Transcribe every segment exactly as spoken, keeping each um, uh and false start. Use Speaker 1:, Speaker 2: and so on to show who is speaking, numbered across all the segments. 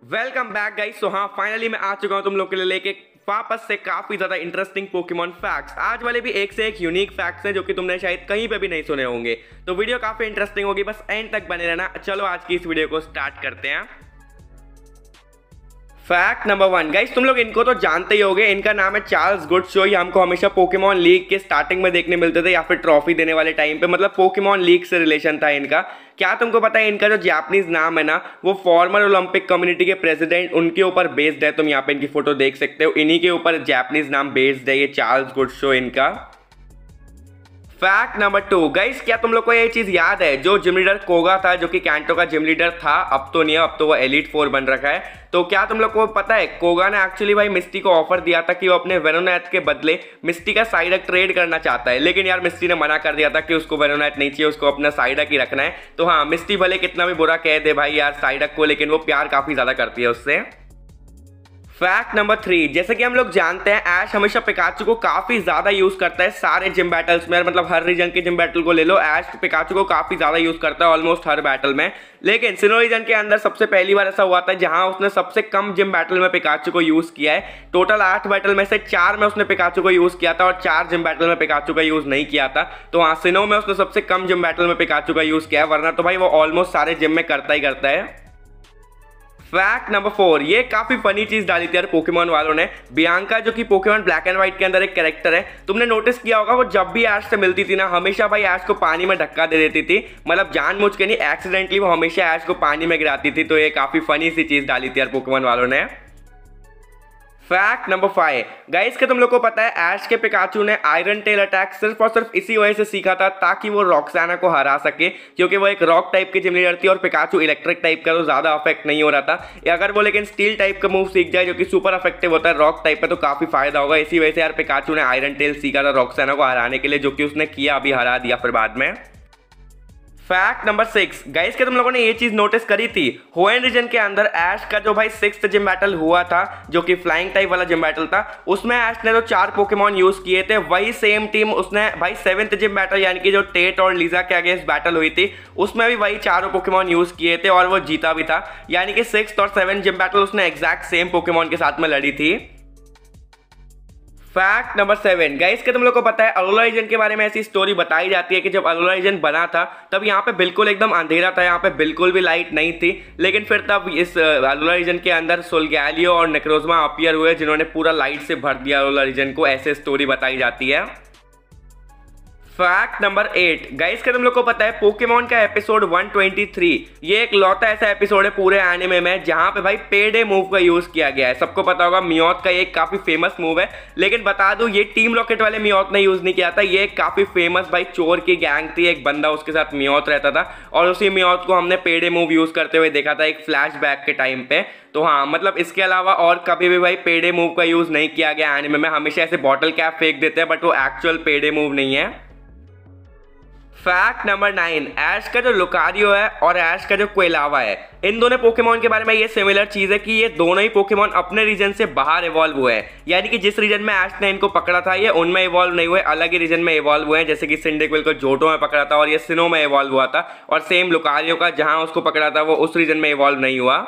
Speaker 1: Welcome back guys. सो हाँ, finally मैं आ चुका हूँ तुम लोग के लिए लेके वापस से काफी ज्यादा इंटरेस्टिंग पोकेमॉन फैक्ट्स। आज वाले भी एक से एक यूनिक फैक्ट्स हैं जो कि तुमने शायद कहीं पे भी नहीं सुने होंगे। तो वीडियो काफी इंटरेस्टिंग होगी, बस एंड तक बने रहना। चलो आज की इस वीडियो को स्टार्ट करते हैं। फैक्ट नंबर वन गाइस, तुम लोग इनको तो जानते ही होगे। इनका नाम है चार्ल्स गुडशो। ये हमको हमेशा पोकेमॉन लीग के स्टार्टिंग में देखने मिलते थे या फिर ट्रॉफी देने वाले टाइम पे, मतलब पोकेमॉन लीग से रिलेशन था इनका। क्या तुमको पता है इनका जो जापानीज नाम है ना, वो फॉर्मर ओलंपिक कम्युनिटी के प्रेसिडेंट उनके ऊपर बेस्ड है। तुम यहाँ पे इनकी फोटो देख सकते हो, इन्हीं के ऊपर जापानीज नाम बेस्ड है ये चार्ल्स गुडशो इनका। फैक्ट नंबर टू गाइस, क्या तुम लोग को ये चीज याद है जो जिम लीडर कोगा था, जो कि कैंटो का जिम लीडर था, अब तो नहीं है, अब तो वो एलिट फोर बन रखा है। तो क्या तुम लोग को पता है कोगा ने एक्चुअली भाई मिस्टी को ऑफर दिया था कि वो अपने वेनोनाइट के बदले मिस्टी का साइडक ट्रेड करना चाहता है, लेकिन यार मिस्टी ने मना कर दिया था कि उसको वेनोनाइट नहीं चाहिए, उसको अपना साइडक ही रखना है। तो हाँ, मिस्टी भले कितना भी बुरा कह दे भाई यार साइडक को, लेकिन वो प्यार काफी ज्यादा करती है उससे। फैक्ट नंबर थ्री, जैसे कि हम लोग जानते हैं ऐश हमेशा पिकाचू को काफी ज्यादा यूज करता है सारे जिम बैटल्स में। मतलब हर रीजन के जिम बैटल को ले लो, ऐश पिकाचू को काफी ज्यादा यूज करता है ऑलमोस्ट हर बैटल में। लेकिन सिनो रीजन के अंदर सबसे पहली बार ऐसा हुआ था जहां उसने सबसे कम जिम बैटल में पिकाचू को यूज किया है। टोटल आठ बैटल में से चार में उसने पिकाचू को यूज किया था और चार जिम बैटल में पिकाचू का यूज नहीं किया था। तो हाँ, सिनो में उसने सबसे कम जिम बैटल में पिकाचू का यूज किया है, वरना तो भाई वो ऑलमोस्ट सारे जिम में करता ही करता है। फैक्ट नंबर फोर, ये काफी फनी चीज डाली थी यार पोकेमॉन वालों ने। बियांका जो कि पोकेमॉन ब्लैक एंड व्हाइट के अंदर एक कैरेक्टर है, तुमने नोटिस किया होगा वो जब भी ऐश से मिलती थी ना, हमेशा भाई ऐश को पानी में धक्का दे देती थी। मतलब जानबूझ के नहीं, एक्सीडेंटली वो हमेशा ऐश को पानी में गिराती थी। तो ये काफी फनी सी चीज डाली थी यार पोकेमॉन वालों ने। फैक्ट नंबर फाइव गाइस, के तुम लोग को पता है ऐश के पिकाचू ने आयरन टेल अटैक सिर्फ और सिर्फ इसी वजह से सीखा था ताकि वो रॉक्साना को हरा सके, क्योंकि वो एक रॉक टाइप की जिम लीडर थी और पिकाचू इलेक्ट्रिक टाइप का, तो ज्यादा अफेक्ट नहीं हो रहा था। या अगर वो लेकिन स्टील टाइप का मूव सीख जाए जो कि सुपर इफेक्टिव होता है रॉक टाइप पे, तो काफी फायदा होगा। इसी वजह से यार पिकाचू ने आयरन टेल सीखा था रॉक्साना को हराने के लिए, जो कि उसने किया, अभी हरा दिया फिर बाद में। फैक्ट नंबर सिक्स गाइस, के तुम लोगों ने ये चीज नोटिस करी थी, होएन रीजन के अंदर ऐश का जो भाई सिक्स्थ जिम बैटल हुआ था, जो कि फ्लाइंग टाइप वाला जिम बैटल था, उसमें ऐश ने जो चार पोकेमॉन यूज किए थे, वही सेम टीम उसने भाई सेवेंथ जिम बैटल यानी कि जो टेट और लीजा के अगेंस्ट बैटल हुई थी, उसमें भी वही चारों पोकेमॉन यूज किए थे और वो जीता भी था। यानी कि सिक्स्थ और सेवेंथ जिम बैटल उसने एग्जैक्ट सेम पोकेमॉन के साथ में लड़ी थी। फैक्ट नंबर सेवन गाइस, के तुम लोग को पता है अलोला रीजन के बारे में ऐसी स्टोरी बताई जाती है कि जब अलोला रीजन बना था तब यहाँ पे बिल्कुल एकदम अंधेरा था, यहाँ पे बिल्कुल भी लाइट नहीं थी। लेकिन फिर तब इस अलोला रीजन के अंदर सोलगैलियो और नेक्रोजमा अपीयर हुए जिन्होंने पूरा लाइट से भर दिया अलोला रीजन को, ऐसे स्टोरी बताई जाती है। फैक्ट नंबर एट गाइस, के तुम लोग को पता है पोकेमॉन का एपिसोड वन ट्वेंटी थ्री ये एक लौता ऐसा एपिसोड है पूरे एनिमे में जहां पे भाई पेडे मूव का यूज किया गया है। सबको पता होगा मियोथ का ये काफी फेमस मूव है, लेकिन बता दूं ये टीम रॉकेट वाले मियोथ ने यूज नहीं किया था। ये एक काफी फेमस भाई चोर की गैंग थी, एक बंदा उसके साथ मियोथ रहता था और उसी मियोथ को हमने पेडे मूव यूज करते हुए देखा था एक फ्लैशबैक के टाइम पे। तो हाँ, मतलब इसके अलावा और कभी भी भाई पेडे मूव का यूज नहीं किया गया एनिमे में। हमेशा ऐसे बॉटल कैप फेंक देते हैं बट वो एक्चुअल पेडे मूव नहीं है। फैक्ट नंबर नाइन, ऐश का जो लुकारियो है और ऐश का जो क्वेलावा है, इन दोनों पोकेमॉन के बारे में ये सिमिलर चीज है कि ये दोनों ही पोकेमॉन अपने रीजन से बाहर इवॉल्व हुए हैं। यानी कि जिस रीजन में ऐश ने इनको पकड़ा था ये उनमें इवॉल्व नहीं हुए, अलग ही रीजन में इवॉल्व हुए हैं। जैसे कि सिंडिक्विल को जोटो में पकड़ा था और ये सिनो में इवॉल्व हुआ था, और सेम लुकारियो का जहां उसको पकड़ा था वो उस रीजन में इवॉल्व नहीं हुआ।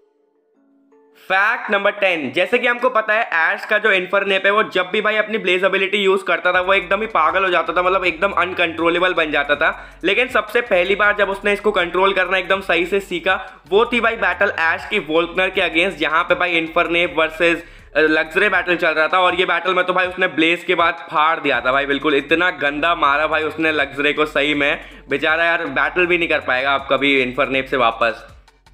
Speaker 1: फैक्ट नंबर टेन, जैसे कि हमको पता है ऐश का जो इन्फरनेप है वो जब भी भाई अपनी ब्लेज एबिलिटी यूज करता था वो एकदम ही पागल हो जाता था, मतलब एकदम अनकंट्रोलेबल बन जाता था। लेकिन सबसे पहली बार जब उसने इसको कंट्रोल करना एकदम सही से सीखा वो थी भाई बैटल ऐश की वोल्कनर के अगेंस्ट, जहां पे भाई इन्फरनेप वर्सेस लग्जरे बैटल चल रहा था। और ये बैटल में तो भाई उसने ब्लेज के बाद फाड़ दिया था भाई, बिल्कुल इतना गंदा मारा भाई उसने लग्जरे को, सही में बेचारा यार बैटल भी नहीं कर पाएगा अब कभी इन्फरनेप से वापस।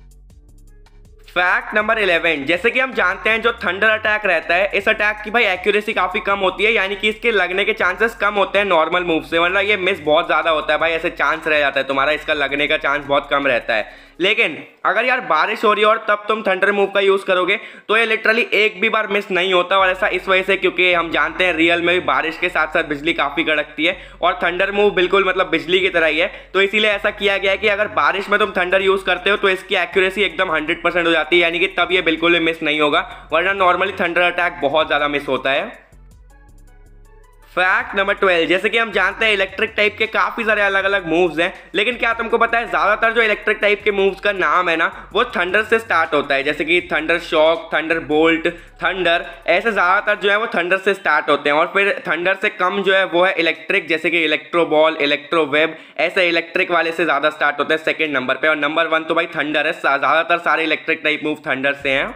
Speaker 1: फैक्ट नंबर इलेवन, जैसे कि हम जानते हैं जो थंडर अटैक रहता है इस अटैक की भाई एक्यूरेसी काफी कम होती है, यानी कि इसके लगने के चांसेस कम होते हैं नॉर्मल मूव से। मतलब ये मिस बहुत ज्यादा होता है भाई, ऐसे चांस रह जाता है तुम्हारा, इसका लगने का चांस बहुत कम रहता है। लेकिन अगर यार बारिश हो रही है और तब तुम थंडर मूव का यूज करोगे तो ये लिटरली एक भी बार मिस नहीं होता। और ऐसा इस वजह से क्योंकि हम जानते हैं रियल में भी बारिश के साथ साथ बिजली काफी कड़कती है और थंडर मूव बिल्कुल मतलब बिजली की तरह ही है। तो इसीलिए ऐसा किया गया है कि अगर बारिश में तुम थंडर यूज करते हो तो इसकी एक्यूरेसी एकदम हंड्रेड परसेंट हो जाती है, यानी कि तब ये बिल्कुल भी मिस नहीं होगा, वरना नॉर्मली थंडर अटैक बहुत ज्यादा मिस होता है। फैक्ट नंबर ट्वेल्व, जैसे कि हम जानते हैं इलेक्ट्रिक टाइप के काफी सारे अलग अलग मूव्स हैं, लेकिन क्या तुमको पता है ज्यादातर जो इलेक्ट्रिक टाइप के मूव्स का नाम है ना वो थंडर से स्टार्ट होता है, जैसे कि thunder shock, thunder bolt, thunder, ऐसे ज्यादातर जो है वो थंडर से स्टार्ट होते हैं। और फिर थंडर से कम जो है वो है इलेक्ट्रिक, जैसे कि इलेक्ट्रो बॉल, इलेक्ट्रो वेब, ऐसे इलेक्ट्रिक वाले से ज्यादा स्टार्ट होते हैं सेकेंड नंबर पे। और नंबर वन तो भाई थंडर है, ज्यादातर सारे इलेक्ट्रिक टाइप मूव थंडर से हैं।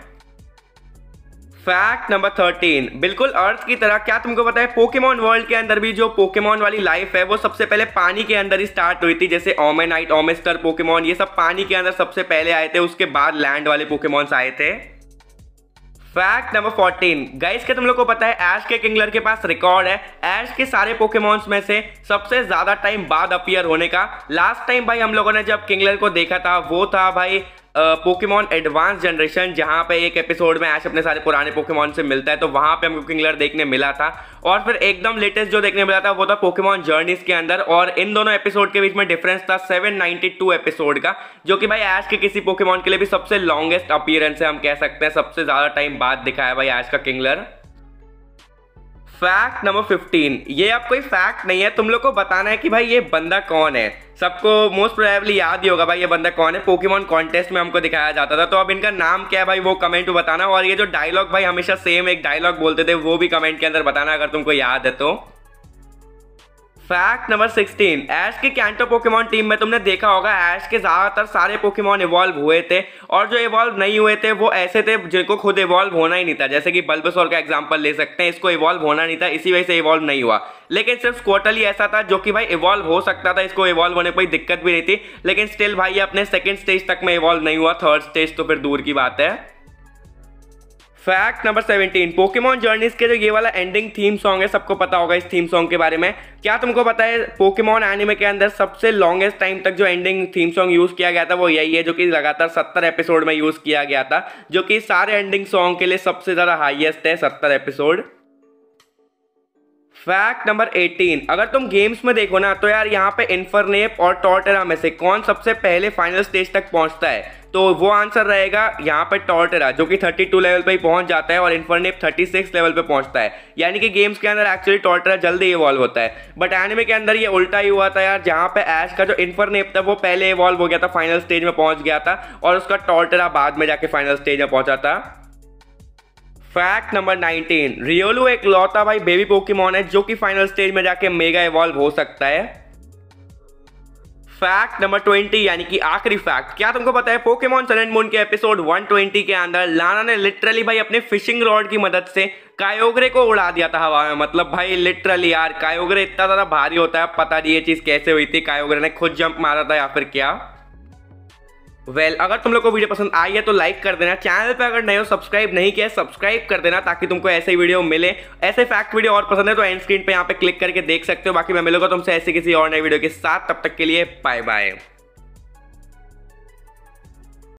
Speaker 1: फैक्ट नंबर थर्टीन, बिल्कुल अर्थ की तरह क्या तुमको पता है पोकेमॉन वर्ल्ड के अंदर भी जो पोकेमॉन वाली लाइफ है वो सबसे पहले पानी के अंदर ही स्टार्ट हुई थी, जैसे ओमेनाइट, ओमेस्टर पोकेमॉन ये सब पानी के अंदर सबसे पहले आए थे, उसके बाद लैंड वाले पोकेमॉन्स आए थे। फैक्ट नंबर फोर्टीन, गाइस क्या तुम लोग को पता है ऐश के किंगलर के पास रिकॉर्ड है ऐश के सारे पोकेमॉन्स में से सबसे ज्यादा टाइम बाद अपीयर होने का। लास्ट टाइम भाई हम लोगों ने जब किंगलर को देखा था वो था भाई पोकेमॉन एडवांस जनरेशन, जहां पे एक एपिसोड में ऐश अपने सारे पुराने पोकेमॉन से मिलता है, तो वहां पे हमको किंगलर देखने मिला था। और फिर एकदम लेटेस्ट जो देखने मिला था वो था पोकेमॉन जर्नीज के अंदर, और इन दोनों एपिसोड के बीच में डिफरेंस था सेवन नाइंटी टू एपिसोड का, जो कि भाई ऐश के किसी पोकेमॉन के लिए भी सबसे लॉन्गेस्ट अपीयरेंस है, हम कह सकते हैं सबसे ज्यादा टाइम बाद दिखा है भाई ऐश का किंगलर। फैक्ट नंबर फिफ्टीन, ये अब कोई फैक्ट नहीं है, तुम लोग को बताना है कि भाई ये बंदा कौन है। सबको मोस्ट प्रोबेबली याद ही होगा भाई ये बंदा कौन है, पोकेमॉन कॉन्टेस्ट में हमको दिखाया जाता था। तो अब इनका नाम क्या है भाई वो कमेंट में बताना, और ये जो डायलॉग भाई हमेशा सेम एक डायलॉग बोलते थे वो भी कमेंट के अंदर बताना अगर तुमको याद है तो। फैक्ट नंबर सिक्सटीन, ऐश की कैंटो पोकेमॉन टीम में तुमने देखा होगा ऐश के ज्यादातर सारे पोकेमॉन इवॉल्व हुए थे, और जो इवॉल्व नहीं हुए थे वो ऐसे थे जिनको खुद इवॉल्व होना ही नहीं था, जैसे कि बल्बासोर का एग्जांपल ले सकते हैं, इसको इवॉल्व होना नहीं था इसी वजह से इवॉल्व नहीं हुआ। लेकिन सिर्फ स्क्वार्टल ही ऐसा था जो कि भाई इवॉल्व हो सकता था, इसको इवॉल्व होने में कोई दिक्कत भी नहीं थी, लेकिन स्टिल भाई अपने सेकेंड स्टेज तक में इवॉल्व नहीं हुआ, थर्ड स्टेज तो फिर दूर की बात है। Fact number seventeen, Pokemon journeys के जो ये वाला एंडिंग थीम सॉन्ग है सबको पता होगा इस थीम सॉन्ग के बारे में। क्या तुमको पता है पोकेमॉन एनिमे के अंदर सबसे लॉन्गेस्ट टाइम तक जो एंडिंग थीम सॉन्ग यूज किया गया था वो यही है, जो कि लगातार सत्तर एपिसोड में यूज किया गया था, जो कि सारे एंडिंग सॉन्ग के लिए सबसे ज्यादा हाईएस्ट है, सत्तर एपिसोड। फैक्ट नंबर एटीन, अगर तुम गेम्स में देखो ना तो यार यहाँ पे इन्फरनेप और टॉर्टेरा में से कौन सबसे पहले फाइनल स्टेज तक पहुंचता है, तो वो आंसर रहेगा यहाँ पे टॉर्टेरा, जो कि थर्टी टू लेवल पे ही पहुंच जाता है, और इन्फरनेप थर्टी सिक्स लेवल पे पहुंचता है। यानी कि गेम्स के अंदर एक्चुअली टॉर्टेरा जल्दी इवॉल्व होता है, बट एनिमे के अंदर ये उल्टा ही हुआ था यार, जहाँ पे ऐश का जो इन्फरनेप था वो पहले इवॉल्व हो गया था, फाइनल स्टेज में पहुंच गया था, और उसका टॉर्टेरा बाद में जाके फाइनल स्टेज में पहुंचा था। फैक्ट नंबर नाइनटीन, रियोलू एक लौता भाई बेबी पोकेमॉन है जो कि फाइनल स्टेज में जाके मेगा इवॉल्व हो सकता है। फैक्ट नंबर ट्वेंटी, यानी कि आखिरी फैक्ट, क्या तुमको पता है पोकेमॉन सन एंड मून के एपिसोड वन ट्वेंटी के अंदर लाना ने लिटरली भाई अपने फिशिंग रॉड की मदद से कायोग्रे को उड़ा दिया था हवा में। मतलब भाई लिटरली यार कायोग्रे इतना ज्यादा भारी होता है, पता नहीं ये चीज कैसे हुई थी, कायोग्रे ने खुद जंप मारा था या फिर क्या। वेल well, अगर तुम लोग को वीडियो पसंद आई है तो लाइक कर देना, चैनल पे अगर नए हो सब्सक्राइब नहीं किया सब्सक्राइब कर देना ताकि तुमको ऐसे ही वीडियो मिले। ऐसे फैक्ट वीडियो और पसंद है तो एंड स्क्रीन पे यहाँ पे क्लिक करके देख सकते हो। बाकी मैं मिलूंगा तुमसे ऐसे किसी और नए वीडियो के साथ, तब तक के लिए बाय बाय।